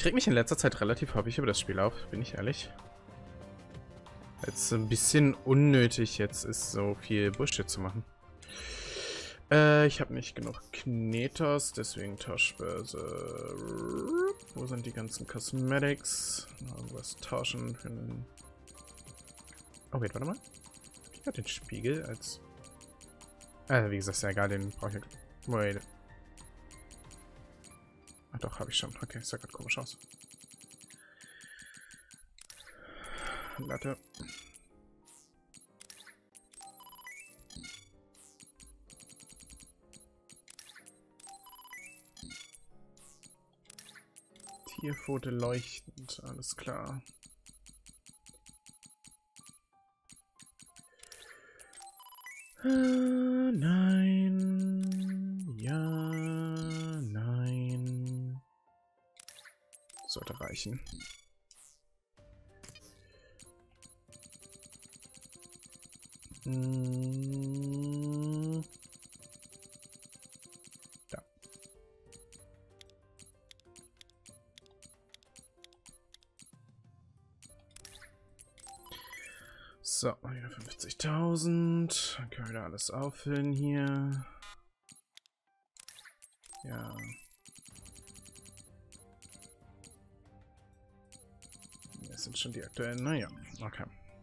reg mich in letzter Zeit relativ häufig über das Spiel auf, bin ich ehrlich. Jetzt ein bisschen unnötig jetzt ist, so viel Bullshit zu machen. Ich habe nicht genug Knetos, deswegen Tauschbörse. Wo sind die ganzen Cosmetics? Noch irgendwas tauschen für einen... Oh, wait, warte mal. Ich habe den Spiegel als... wie gesagt, ist ja egal, den brauche ich... Wait. Ach doch, habe ich schon. Okay, sah gerade komisch aus. Latte. Tierpfote leuchtend, alles klar. Nein. Ja, nein. Sollte reichen. Da. So, wieder 50.000. Dann können wir wieder alles auffüllen hier. Ja. Das sind schon die aktuellen. Naja, okay.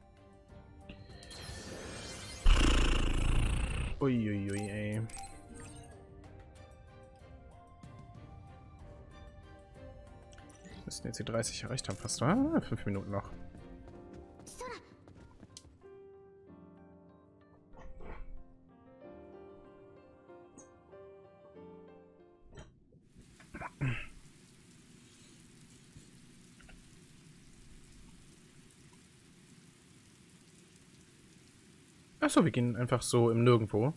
Uiuiui, ey. Müssten jetzt die 30 erreicht haben, fast. 5 Minuten noch. Achso, wir gehen einfach so im Nirgendwo.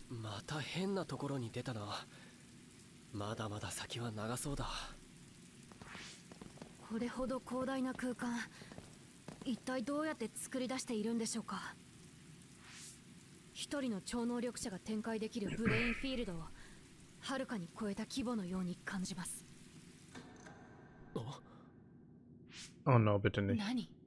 Oh no, bitte nicht.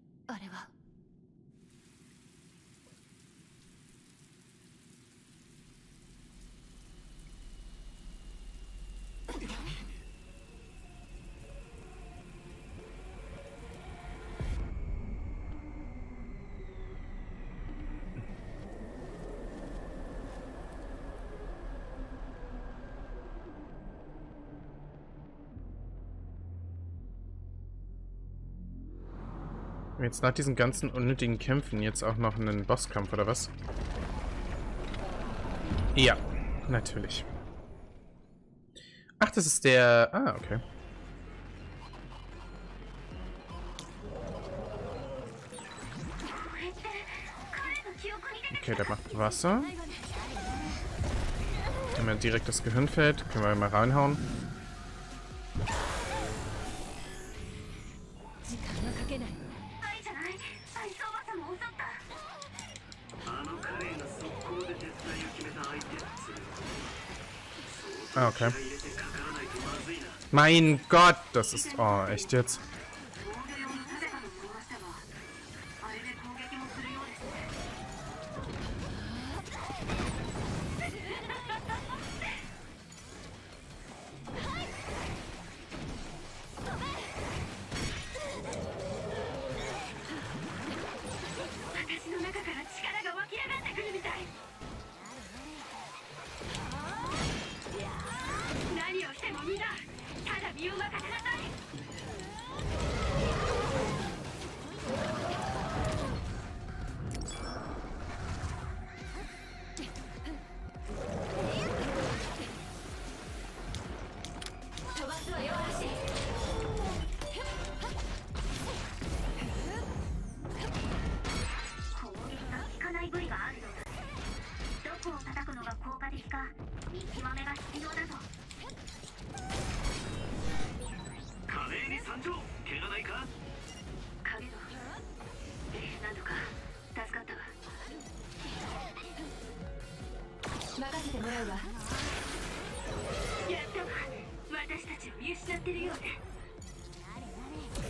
Jetzt nach diesen ganzen unnötigen Kämpfen jetzt auch noch einen Bosskampf, oder was? Ja, natürlich. Ach, das ist der... Ah, okay. Okay, der macht Wasser. Haben wir direkt das Gehirnfeld. Können wir mal reinhauen. Ah, okay. Mein Gott, das ist... Oh, echt jetzt?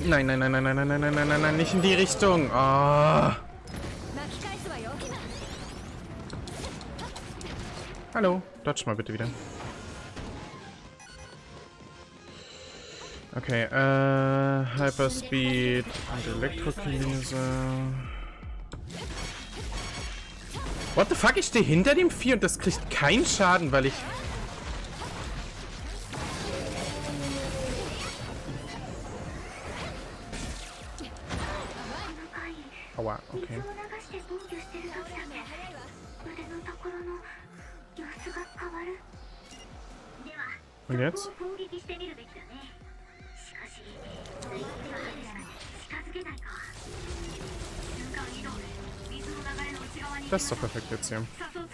Nein, nein, nein, nein, nein, nein, nein, nein, nein, nein, nein, nicht in die Richtung. Oh. Hallo, dodge mal bitte wieder. Okay, Hyperspeed und Elektrokinese. What the fuck, ich stehe hinter dem Vieh und das kriegt keinen Schaden, weil ich... Aua, okay. Und jetzt? Das ist doch perfekt jetzt hier.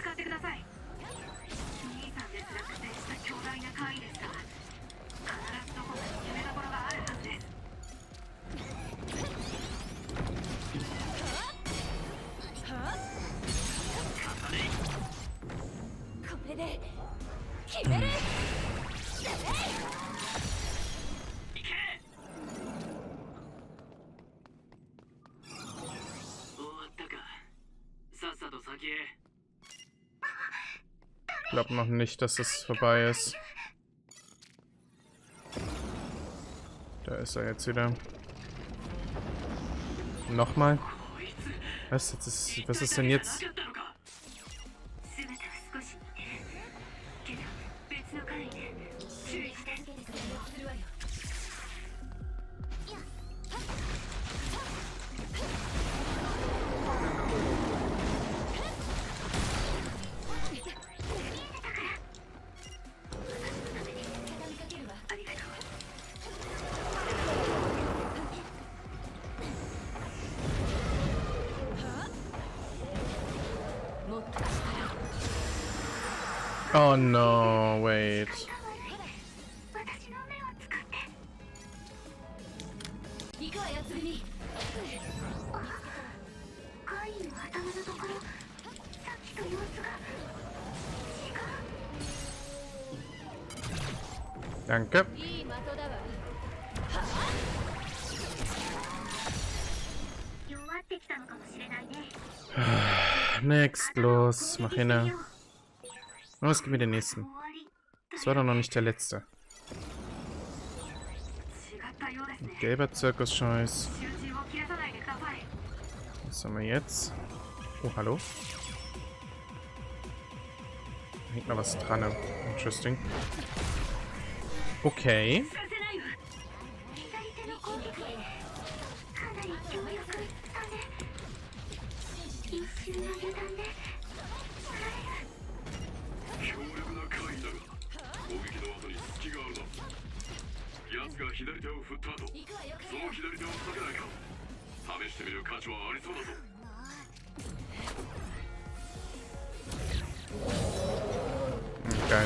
Ich glaube noch nicht, dass es vorbei ist. Da ist er jetzt wieder. Nochmal. Was ist denn jetzt? Oh no, wait. Danke. Next, los, mach hin. Los, gib mir den nächsten. Das war doch noch nicht der letzte. Gelber Zirkus-Scheiß. Was haben wir jetzt? Oh, hallo? Da hängt noch was dran. Interesting. Okay. Geil.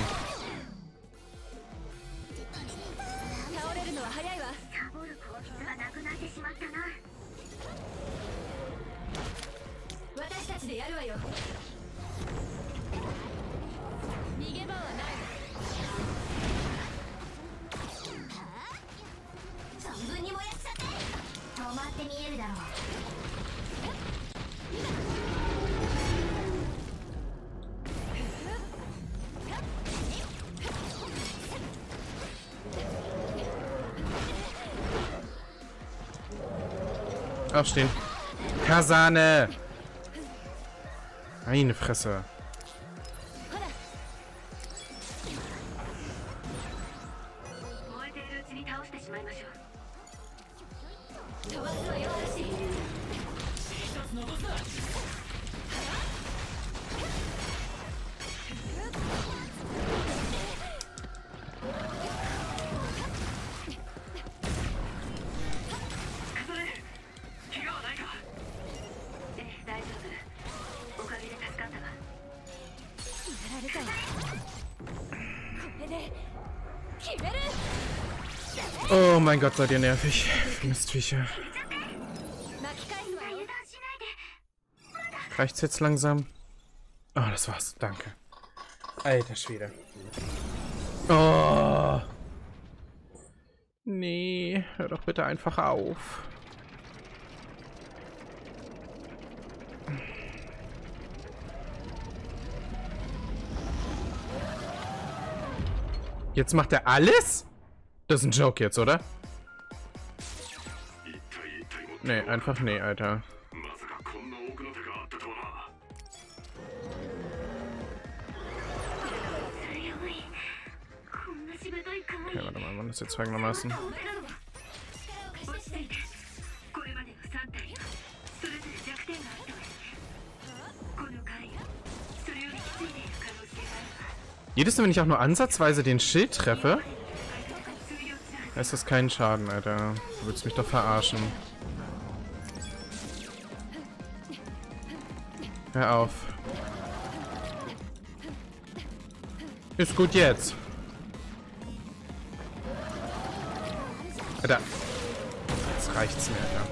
Aufstehen. Kasane! Meine Fresse. Oh mein Gott, seid ihr nervig. Mistviecher. Reicht's jetzt langsam? Oh, das war's. Danke. Alter Schwede. Oh. Nee, hör doch bitte einfach auf. Jetzt macht er alles? Das ist ein Joke jetzt, oder? Nee, einfach nee, Alter. Okay, warte mal, man das jetzt folgendermaßen. Jedes Mal, wenn ich auch nur ansatzweise den Schild treffe, ist das kein Schaden, Alter. Du willst mich doch verarschen. Hör auf. Ist gut jetzt. Alter. Jetzt reicht's mir, Alter.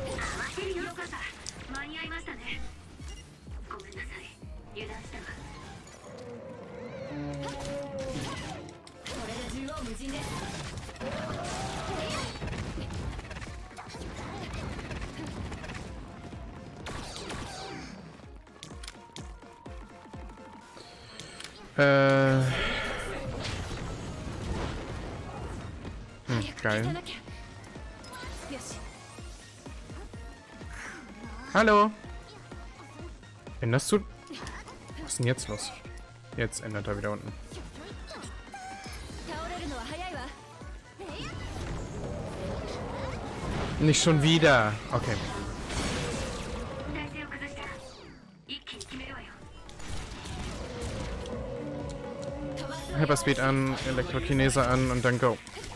Geil. Hallo. Änderst du... Was ist denn jetzt los? Jetzt ändert er wieder unten. Nicht schon wieder. Okay. Hyperspeed an, Elektrokinese an und dann go.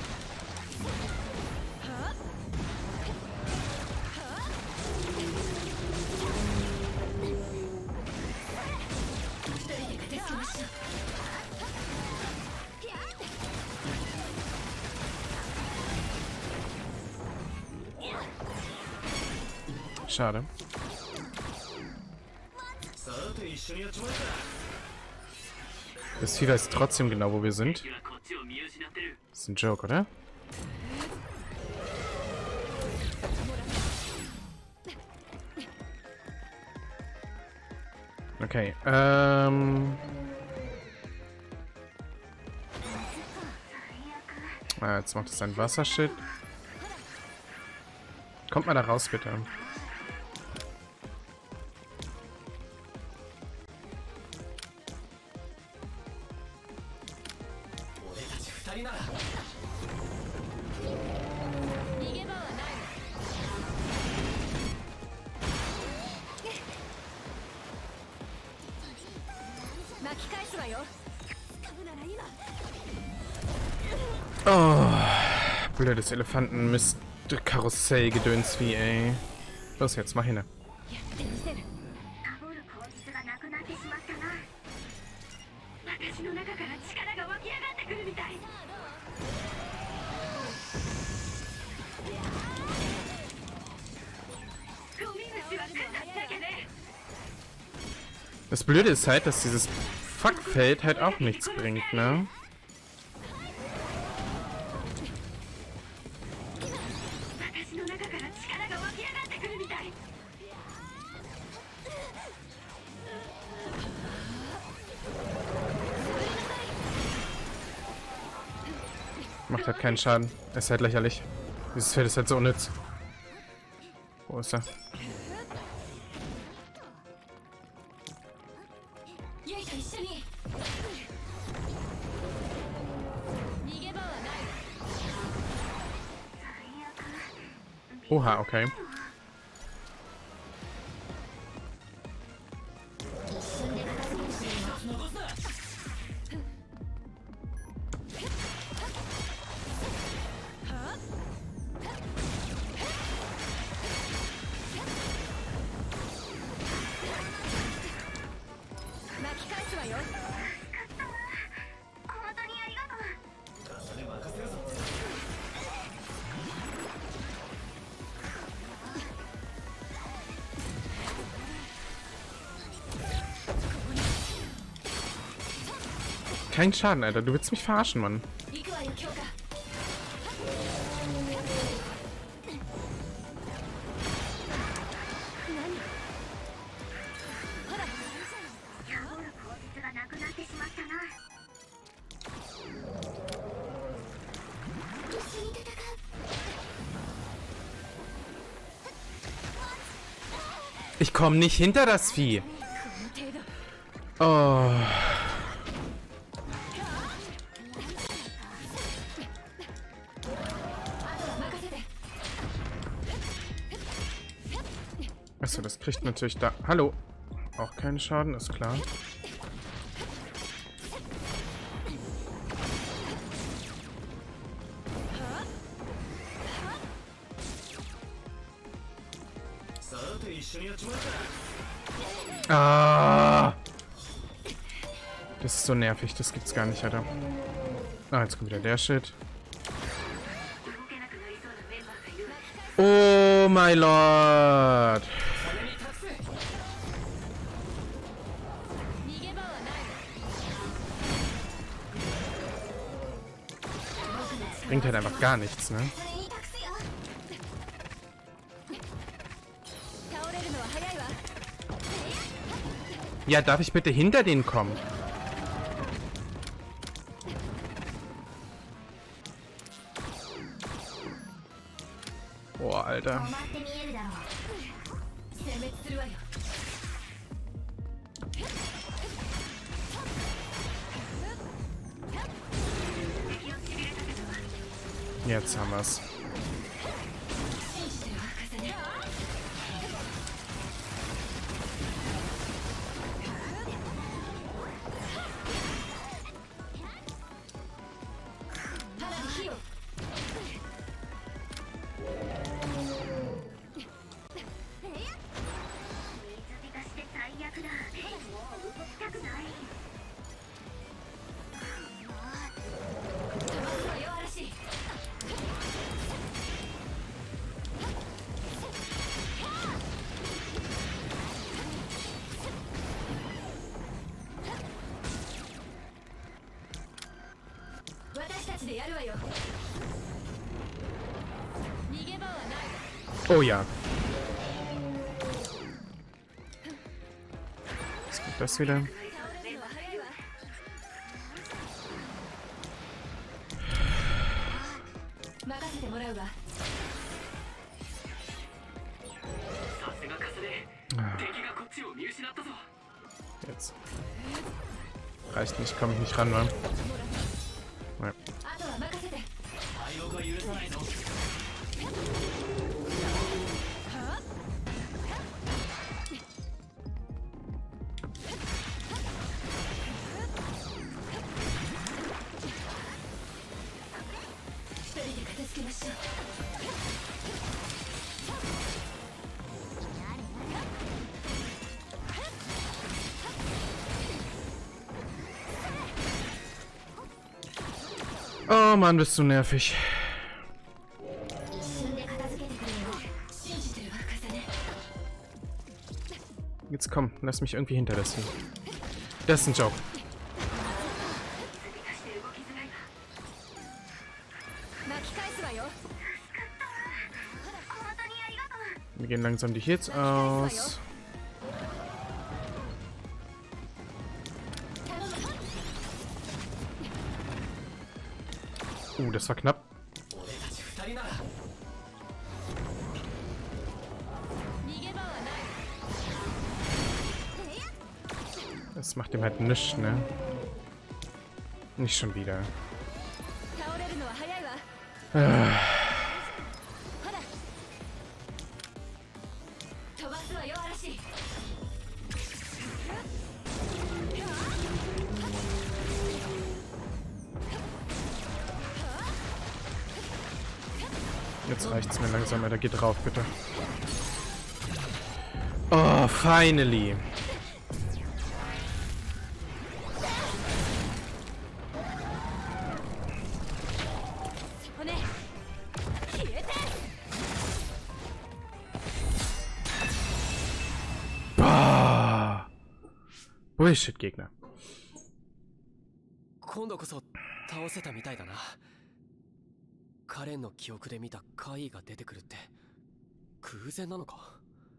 Schade. Das Vieh weiß trotzdem genau, wo wir sind. Das ist ein Joke, oder? Okay, jetzt macht es ein Wasserschild. Kommt mal da raus, bitte. Oh, blödes Elefanten-Mist-Karussell-Gedöns wie, ey. Los jetzt, mach hin. Das Blöde ist halt, dass dieses Fuckfeld halt auch nichts bringt, ne? Macht halt keinen Schaden. Ist halt lächerlich. Dieses Feld ist halt so unnütz. Wo ist er? Oha, okay. Kein Schaden, Alter. Du willst mich verarschen, Mann. Ich komme nicht hinter das Vieh. Oh. Achso, das kriegt natürlich da... Hallo. Auch keinen Schaden, ist klar. Ah! Das ist so nervig, das gibt's gar nicht, Alter. Ah, jetzt kommt wieder der Shit. Oh my lord! Bringt halt einfach gar nichts, ne? Ja, darf ich bitte hinter denen kommen? Boah, Alter. Jetzt haben wir's. Oh ja. Was kommt das wieder? Jetzt. Reicht nicht, komme ich nicht ran, ne? Ja. Oh Mann, bist du nervig. Jetzt komm, lass mich irgendwie hinter das hin. Das ist ein Job. Wir gehen langsam die Hits aus. Das war knapp. Das macht ihm halt nichts, ne? Nicht schon wieder. Jetzt reicht's mir langsam, Alter. Geht drauf, bitte. Oh, finally. Boah. Bullshit-Gegner. 今度こそ倒せたみたいだな。彼の記憶で見た怪異が出てくるって偶然なのか。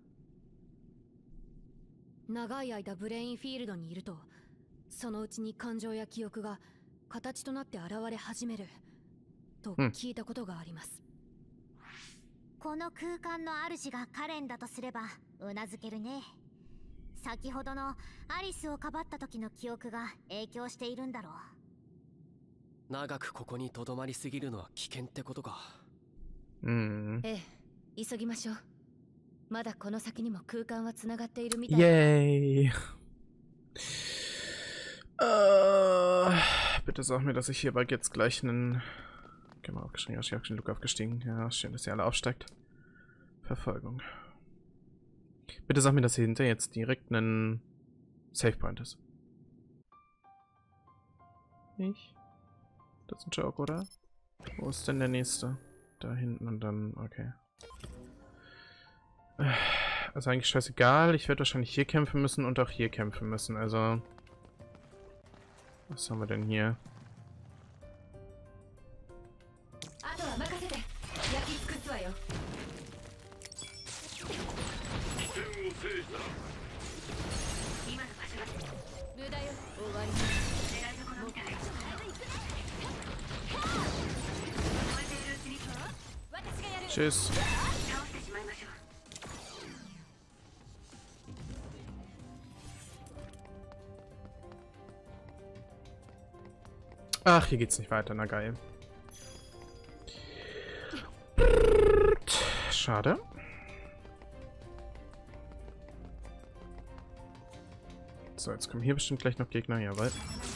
長い間ブレインフィールドにいると、そのうちに感情や記憶が形となって現れ始めると聞いたことがあります。 この空間の主がカレンだとすればうなずけるね。先ほどのアリスをかばった時の記憶が影響しているんだろう。 長くここにとどまりすぎるのは危険ってことか。 ええ、急ぎましょう。まだこの先にも空間はつながっているみたい。 Yay. Bitte sag mir, dass ich hier bald jetzt gleich einen... Genau, aufgestiegen, ich habe schon Luke aufgestiegen. Ja, schön, dass ihr alle aufsteigt. Verfolgung. Bitte sag mir, dass hier hinter jetzt direkt ein Save Point ist. Nicht? Das ist ein Joke, oder? Wo ist denn der nächste? Da hinten und dann... Okay. Also eigentlich scheißegal. Ich werde wahrscheinlich hier kämpfen müssen und auch hier kämpfen müssen. Also... Was haben wir denn hier? Tschüss. Ach, hier geht's nicht weiter, na geil. Schade. So, jetzt kommen hier bestimmt gleich noch Gegner, jawohl.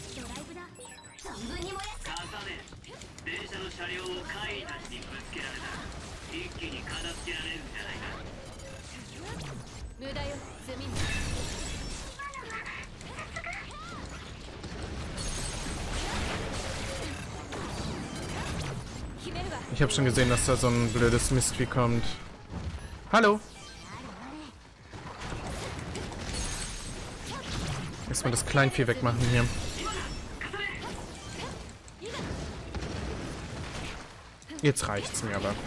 Ich habe schon gesehen, dass da so ein blödes Mistvieh kommt. Hallo! Erstmal das Kleinvieh wegmachen hier. Jetzt reicht's mir aber.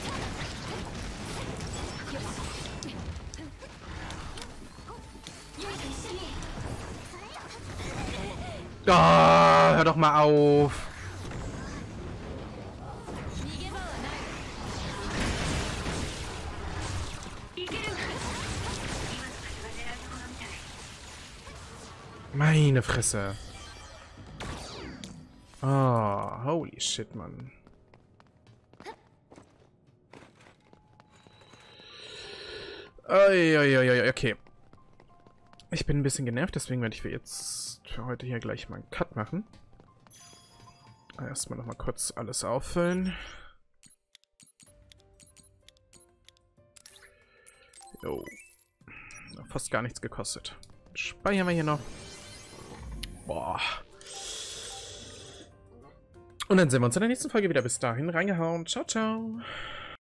Oh, hör doch mal auf! Meine Fresse. Oh, holy shit, Mann. Okay. Ich bin ein bisschen genervt, deswegen werde ich jetzt für heute hier gleich mal einen Cut machen. Erstmal nochmal kurz alles auffüllen. Jo. Hat fast gar nichts gekostet. Speichern wir hier noch. Boah. Und dann sehen wir uns in der nächsten Folge wieder. Bis dahin, reingehauen. Ciao, ciao.